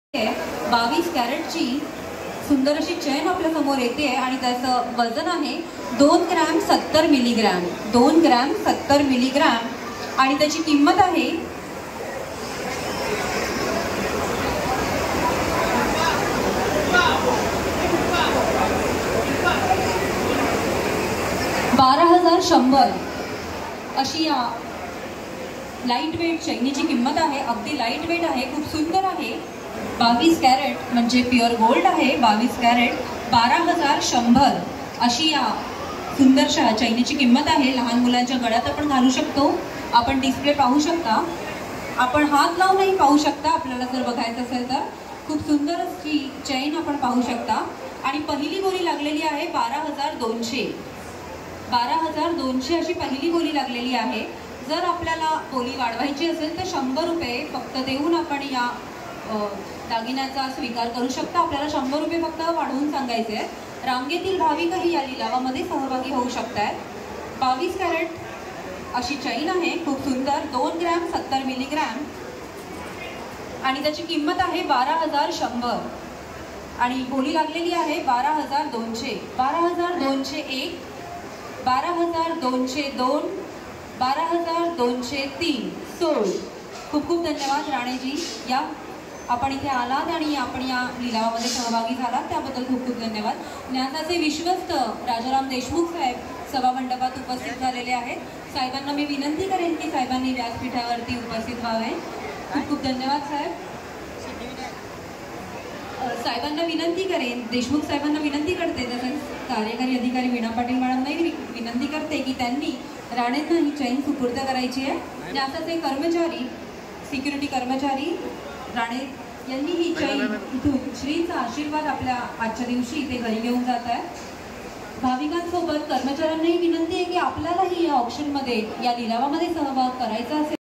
22 कॅरेटची सुंदर अशी चेन आपल्या समोर येते आणि त्याचं वजन आहे 2 ग्रॅम 70 मिलीग्रॅम 2 ग्रॅम 70 मिलीग्रॅम आणि त्याची किंमत आहे 12,100 अशी या लाईट वेट चैनीची किंमत आहे। अगदी लाईट वेट आहे, खूप सुंदर आहे। 22 कॅरेट म्हणजे प्युअर गोल्ड आहे। 22 कॅरेट 12,100 अशी या सुंदरशा चैनीची किंमत आहे। लहान मुलांच्या गळ्यात आपण घालू शकतो। आपण डिस्प्ले पाहू शकता, आपण हात लावूनही पाहू शकता। आपल्याला जर बघायचं असेल तर खूप सुंदर अशी चैन आपण पाहू शकता आणि पहिली बोली लागलेली आहे 12,200 12,200 अशी पहिली बोली लागलेली आहे। जर आपल्याला बोली वाढवायची असेल तर 100 रुपये फक्त देऊन आपण या दागिन्याचा स्वीकार करू शकता। आपल्याला 100 रुपये फक्त वाढवून सांगायचे आहेत। रांगेतील भाविकही या लिलावामध्ये सहभागी होऊ शकतात। 22 कॅरेट अशी चैन आहे, खूप सुंदर। 2 ग्रॅम 70 मिलीग्रॅम आणि त्याची किंमत आहे 12,100 आणि बोली लागलेली आहे 12,200 12,201 12,202 12,203 सोड। खूप खूप धन्यवाद राणेजी, या आपण इथे आलात आणि आपण या लिलावामध्ये सहभागी झालात त्याबद्दल खूप खूप धन्यवाद। न्यासाचे विश्वस्त राजाराम देशमुख साहेब सभामंडपात उपस्थित झालेले आहेत। साहेबांना मी विनंती करेन की साहेबांनी व्यासपीठावरती उपस्थित व्हावे। खूप खूप धन्यवाद साहेब। साहेबांना विनंती करेन, देशमुख साहेबांना विनंती करते, तसेच कार्यकारी अधिकारी वीणा पाटील मॅडमनाही विनंती करते की त्यांनी राणेंना ही चैन सुपूर्द करायची आहे। न्यासाचे कर्मचारी, सिक्युरिटी कर्मचारी राणे यांनी ही चैन इथून श्रीचा आशीर्वाद आपल्या आजच्या दिवशी इथे घरी घेऊन जात आहे। भाविकांसोबत कर्मचाऱ्यांनाही विनंती आहे की आपल्यालाही या ऑप्शनमध्ये, या लिलावामध्ये सहभाग करायचा असेल,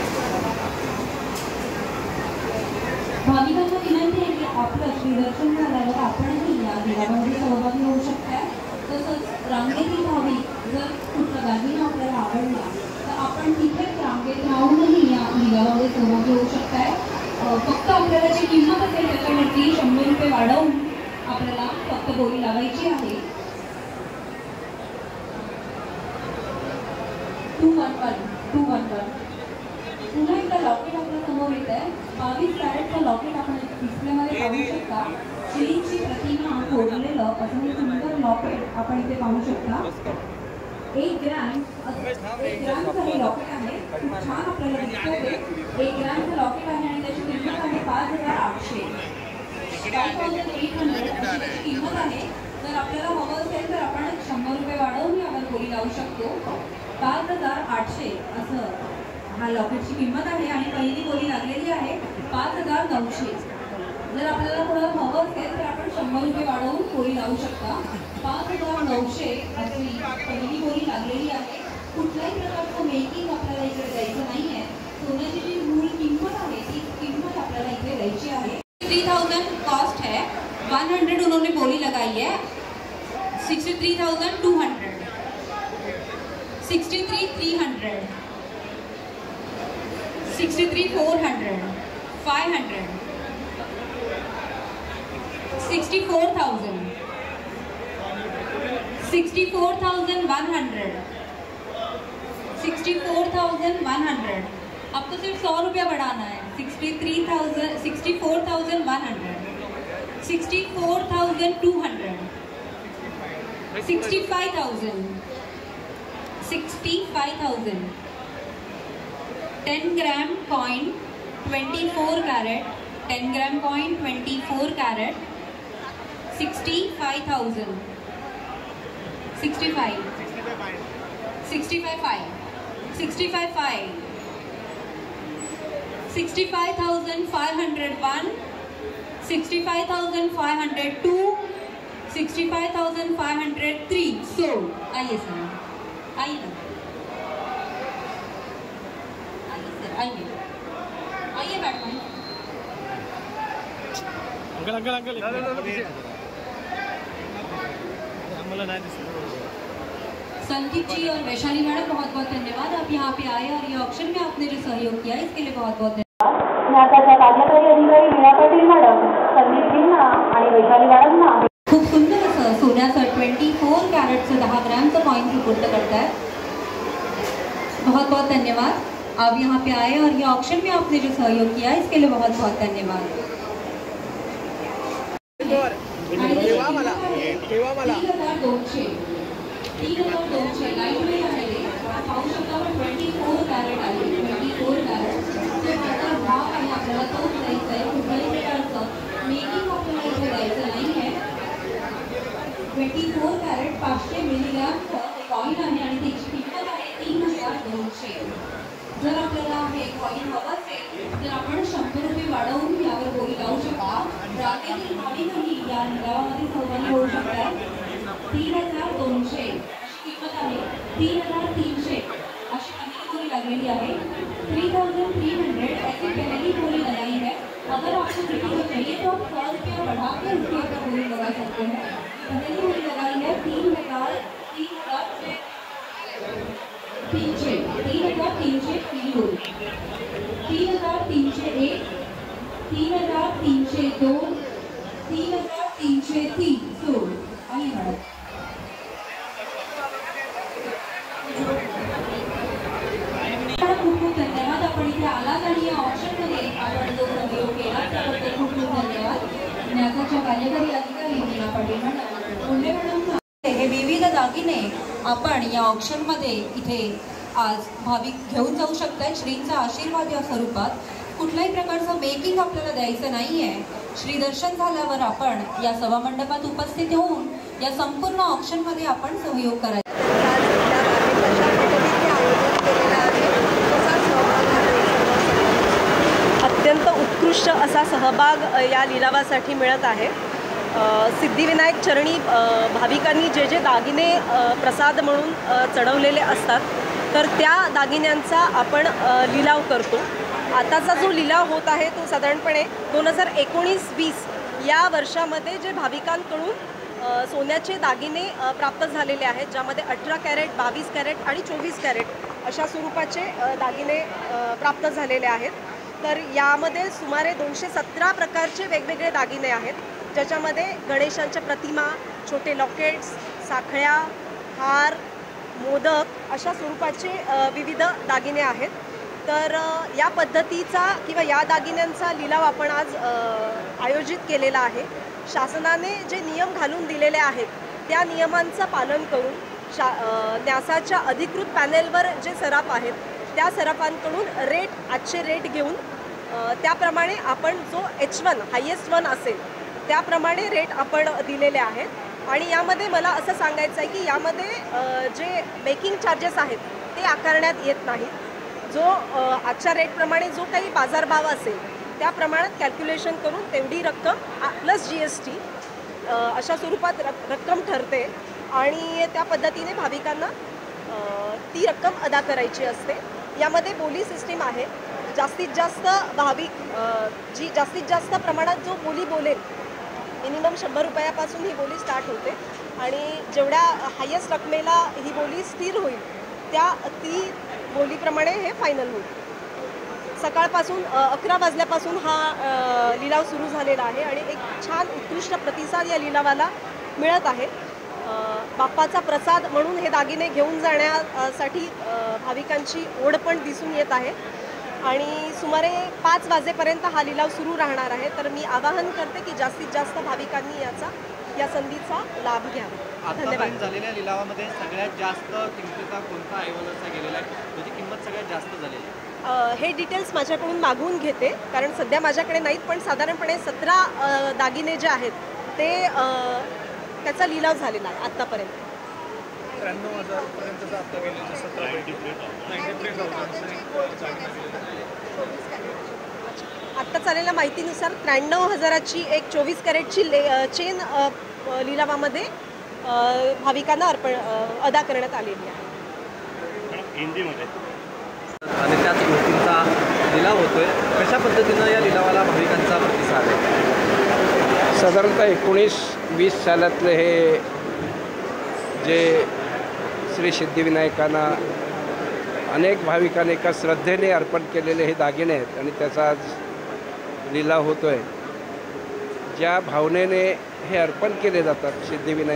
भाविकांना विनंती आहे की आपलं श्रीदर्शन झाल्यावर आपणही या लिलावामध्ये सहभागी होऊ शकता। तसंच रांगेतील भाविक जर कुठला दागिना आपल्याला आवडला तर आपण तिथेच रांगेत राहूनही या लिलावामध्ये सहभागी होऊ शकताय। फक्त आपल्याला जी किंमत असेल त्याच्यावरती 100 रुपये वाढवून आपल्याला फक्त बोली लावायची आहे। 211 पुन्हा एकदा लॉकेट आपल्या समोर येत आहे। 22 कॅरेटचं लॉकेट आपण डिस्प्लेमध्ये पाहू शकता। श्रीची प्रतिमा कोरलेलं असं हे सुंदर लॉकेट आपण इथे पाहू शकता। 1 ग्रॅमचं हे लॉकेट आहे, खूप छान आपल्याला दिसतोय। 1 ग्रॅमचं लॉकेट आहे आणि त्याची किंमत आहे 5,800 5,800 किंमत आहे। जर आपल्याला हवं असेल तर आपण 100 रुपये वाढवून यावर बोली लावू शकतो। 5,800 असं हा लॉकेटची किंमत आहे आणि पहिली बोली लागलेली आहे 5,900। जर आपल्याला थोडं हवं असेल तर आपण 100 रुपये वाढवून बोली लावू शकता। 5,900 अशी पहिली बोली लागलेली आहे। कुठल्याही प्रकारचं मेकिंग आपल्याला इकडे द्यायचं नाही आहे। सोन्याची जी मूळ किंमत आहे ती किंमत आपल्याला इकडे द्यायची आहे। 63,000 कॉस्ट है, 100 उन्होंने बोली लगाई है। 63,200 63,300 63,400 500 64,000 64,100 64,100 अब तो सिर्फ 100 रुपया बढ़ाना है। 63,000 64,100 64,200 65,000 65,000 10 gram coin 24 carat 10 gram coin 24 carat 65,000 65 65,500 65,500 65,501 65,502 65,503 so आइए सर, आइए ना, आइए सर, आइए आइए madam. Uncle uncle Sandeep ji और वैशाली मैडम बहुत बहुत धन्यवाद, आप यहाँ पे आए और ये ऑप्शन में आपने जो सहयोग किया इसके लिए बहुत बहुत धन्यवाद। न्यासाच्या कार्यकारी अधिकारी वीणा पाटील मॅडम बहुत धन्यवाद। आप यहाँ पे आए और ये ऑक्शन में आपने जो सहयोग किया इसके लिए बहुत बहुत धन्यवाद। 3,200 लाईट वेट आहे, पाहू शकता आपण 24 कॅरेट आहे, 24 कॅरेट जे बाजार भाव आहे आपल्याला तोच द्यायचा आहे, कुठल्याही प्रकारचं मेकिंग आपल्याला इथे द्यायचं नाही आहे। 24 कॅरेट 500 मिलीग्रॅमचं कॉईन आहे आणि त्याची किंमत आहे 3,200। जर आपल्याला हे कॉईन हवं असेल तर आपण 100 रुपये वाढवून यावर बोली लावू शकता। राज्यातील भाविकही या लिलावामध्ये सहभागी होऊ शकतात। 3,200 अशी किंमत आहे, 3,300 अशी पहिली बोली लागलेली आहे। 3,300 ऐसी पहली बोली लगाई है। अगर आपको किसी को चाहिए तो आप 100 रुपया बढ़ा के उसके ऊपर बोली लगा सकते हैं। पहली बोली लगाई है 3,300 पहली बोली, 3,301, 3,302, 3,303 सोड आणि मॅडम खूप खूप धन्यवाद। आपण इथे आलात आणि या ऑप्शनमध्ये आपण जो सहयोग केला त्याबद्दल खूप खूप धन्यवाद। न्यासाच्या कार्यकारी अधिकारी मीना पाटील मॅडम, हे विविध दागिने आपण या ऑप्शनमध्ये इथे आज भाविक घेऊन जाऊ शकतात। श्रींचा आशीर्वाद या स्वरूपात कुठल्याही प्रकारचं मेकिंग आपल्याला द्यायचं नाही आहे। श्री दर्शन झाल्यावर आपण या सभामंडपात उपस्थित होऊन या संपूर्ण ऑप्शनमध्ये आपण सहयोग करायचा। अत्यंत उत्कृष्ट असा सहभाग या लिलावासाठी मिळत आहे। सिद्धिविनायक चरणी भाविकांनी जे जे दागिने प्रसाद म्हणून चढवलेले असतात तर त्या दागिन्यांचा आपण लिलाव करतो। आताचा जो लिलाव होत आहे तो साधारणपणे 2019-20 या वर्षामध्ये जे भाविकांकडून सोन्याचे दागिने प्राप्त झालेले आहेत, ज्यामध्ये 18 कॅरेट, 22 कॅरेट आणि 24 कॅरेट अशा स्वरूपाचे दागिने प्राप्त झालेले आहेत। तर यामध्ये सुमारे 217 प्रकारचे वेगवेगळे दागिने आहेत, ज्याच्यामध्ये गणेशांच्या प्रतिमा, छोटे लॉकेट्स, साखळ्या, हार, मोदक अशा स्वरूपाचे विविध दागिने आहेत। तर या पद्धतीचा किंवा या दागिन्यांचा लिलाव आपण आज आयोजित केलेला आहे। शासनाने जे नियम घालून दिलेले आहेत त्या नियमांचं पालन करून न्यासाच्या अधिकृत पॅनेलवर जे सराफ आहेत त्या सराफांकडून आजचे रेट घेऊन त्याप्रमाणे आपण जो H1 हायेस्ट वन असेल त्याप्रमाणे रेट आपण दिलेले आहेत। आणि यामध्ये मला असं सांगायचं आहे की यामध्ये जे मेकिंग चार्जेस आहेत ते आकारण्यात येत नाहीत। जो आजच्या रेटप्रमाणे जो काही बाजारभाव असेल त्या प्रमाणात कॅल्क्युलेशन करून तेवढी रक्कम प्लस GST अशा स्वरूपात रक्कम ठरते आणि त्या पद्धतीने भाविकांना ती रक्कम अदा करायची असते। यामध्ये बोली सिस्टीम आहे। जास्तीत जास्त भाविक जी जास्तीत जास्त प्रमाणात जो बोली बोलेल, मिनिमम 100 रुपयापासून ही बोली स्टार्ट होते आणि जेवढ्या हायेस्ट रकमेला ही बोली स्थिर होईल ती बोलीप्रमाणे हे फायनल होईल। सकाळपासून 11 वाजल्यापासून हा लिलाव सुरू झालेला आहे आणि एक छान उत्कृष्ट प्रतिसाद या लिलावाला मिळत आहे। बाप्पाचा प्रसाद म्हणून हे दागिने घेऊन जाण्यासाठी भाविकांची ओढ पण दिसून येत आहे आणि सुमारे 5 वाजेपर्यंत हा लिलाव सुरू राहणार आहे। तर मी आवाहन करते की जास्तीत जास्त भाविकांनी या संधीचा लाभ घ्यावा। धन्यवाद। झालेल्या लिलावामध्ये सगळ्यात जास्त किमतीचा कोणता ऐवज गेलेला आहे, त्याची किंमत सगळ्यात जास्त झालेली आहे? हे डिटेल्स माझ्याकडून मागवून घेते, कारण सध्या माझ्याकडे नाहीत, पण साधारणपणे 17 दागिने जे आहेत ते त्याचा लिलाव झालेला आहे आत्तापर्यंत। 93,000 पर्यंतचा आता गेलेला 17 आत्ता चाललेल्या माहितीनुसार 93,000ची एक 24 कॅरेटची चेन लिलावामध्ये भाविकांना अदा करण्यात आलेली आहे हिंदीमध्ये। आणि त्याच गोष्टींचा लिलाव होतोय, कशा पद्धतीनं या लिलावाला भाविकांचा प्रतिसाद आहे? साधारणतः 19-20 सालातले हे जे श्री सिद्धिविनायकांना अनेक भाविकांनी एका श्रद्धेने अर्पण केलेले हे दागिने आहेत आणि त्याचा आज लिलाव होतो आहे। ज्या भावनेने हे अर्पण केले जातात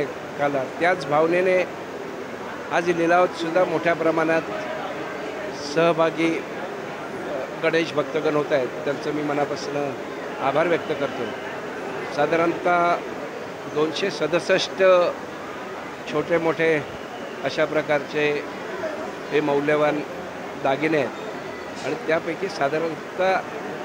सिद्धिविनायकाला, त्याच भावनेने आज लिलावातसुद्धा मोठ्या प्रमाणात सहभागी गणेश भक्तगण होत आहेत त्यांचं मी मनापासून आभार व्यक्त करतो. साधारणतः 267 छोटे मोठे अशा प्रकारचे हे मौल्यवान दागिने आहेत आणि त्यापैकी साधारणतः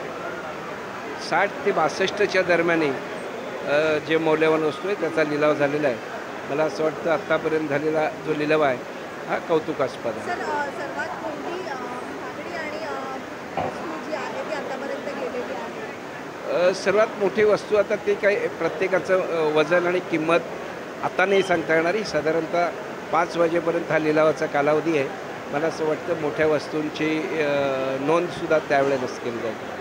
60 ते 62च्या दरम्याने जे मौल्यवान वस्तू आहे त्याचा लिलाव झालेला आहे. मला असं वाटतं आत्तापर्यंत झालेला जो लिलाव आहे हा कौतुकास्पद आहे. सर्वात मोठी महागडी आणि वस्तू जी आहे ती आतापर्यंत गेलेली आहे. सर्वात मोठी वस्तू आता ती काही प्रत्येकाचं वजन आणि किंमत आता नाही सांगता येणारी. साधारणतः 5 वाजेपर्यंत हा लिलावाचा कालावधी आहे. मला असं वाटतं मोठ्या वस्तूंची नोंदसुद्धा त्यावेळेलाच केली जाईल.